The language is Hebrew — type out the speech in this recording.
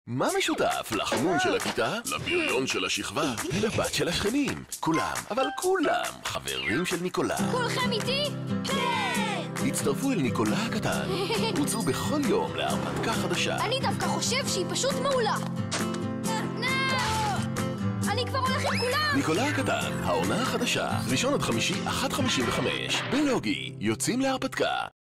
מה משותף לחנון של הכיתה, לבריון של השכבה ולבת של השכנים? כולם, אבל כולם, חברים של ניקולה. כולכם איתי? כן! הצטרפו אל ניקולה הקטן. רוצו בכל יום להרפתקה חדשה. אני דווקא חושב שהיא פשוט מעולה. אני כבר הולך עם כולם! ניקולה הקטן, העונה החדשה, ראשון עד חמישי, 1:55. בלוגי, יוצאים להרפתקה.